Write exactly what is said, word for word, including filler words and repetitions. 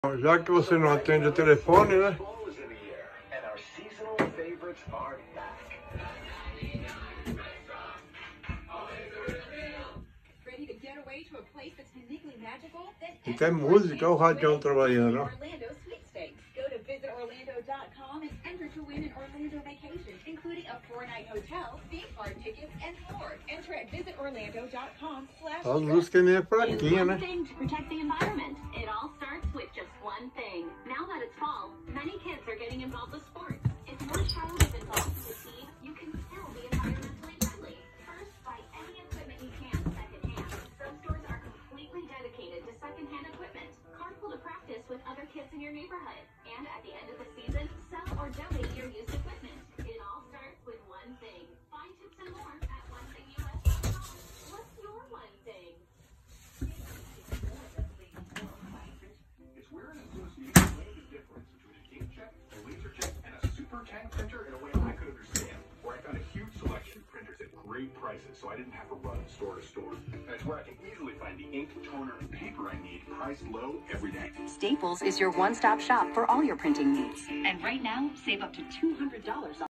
Já que você não atende o telefone, né? E tem música, olha o radião trabalhando, ó. Go to visit orlando dot com and enter to win an Orlando vacation, including a four-night hotel, theme park tickets, and more. Enter at visit orlando dot com slash A luz que nem é fraquinha, né? Thing to protect the environment. It all starts with just one thing. Now that it's fall, many kids are getting involved with sports. If your child is involved with a team, you can still be environmentally friendly. First, buy any equipment you can secondhand. Some stores are completely dedicated to secondhand equipment. Carpool to practice with other kids in your neighborhood. And at the end of the season, sell or donate your used equipment. It all starts with one thing. Find tips and more at one thing U S dot com. What's your one thing? It's where an association made the difference between a inkjet, a laser jet, and a super tank printer in a way I could understand. Where I found a huge selection of printers at great prices, so I didn't have to run store to store. That's where I can easily find the ink, toner, and paper I need, priced low every day. Staples is your one-stop shop for all your printing needs. And right now, save up to two hundred dollars on